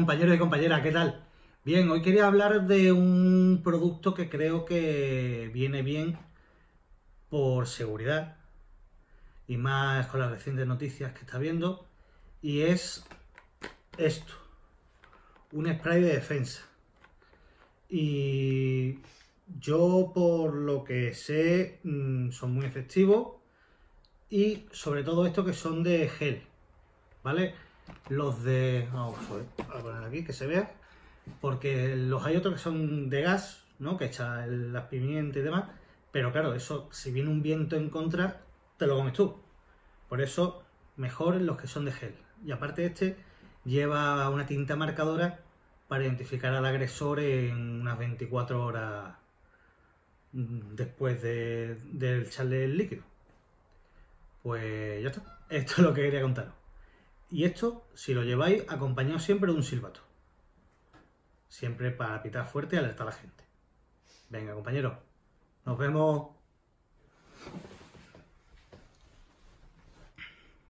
compañeros y compañeras, ¿qué tal? Bien, hoy quería hablar de un producto que creo que viene bien por seguridad y más con las recientes noticias que está viendo, y es esto, un spray de defensa. Y yo, por lo que sé, son muy efectivos, y sobre todo estos que son de gel, ¿vale? Los de... vamos a poner aquí que se vea, porque los hay otros que son de gas, ¿no? Que echa las pimientas y demás, pero claro, eso, si viene un viento en contra, te lo comes tú. Por eso, mejor los que son de gel. Y aparte este lleva una tinta marcadora para identificar al agresor en unas 24 horas después de echarle el líquido. Pues ya está. Esto es lo que quería contaros. Y esto, si lo lleváis, acompañado siempre de un silbato. Siempre para pitar fuerte y alertar a la gente. Venga, compañeros. Nos vemos.